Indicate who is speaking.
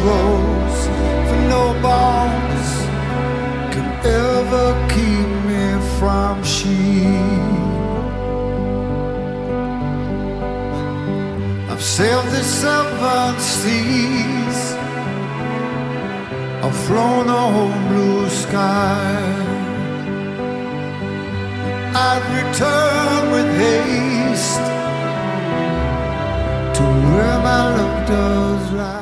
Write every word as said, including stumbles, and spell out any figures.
Speaker 1: rose, for no bones can ever keep me from she. I've sailed the seven seas, I've flown the whole blue sky. I'd return with haste to where my love does lie.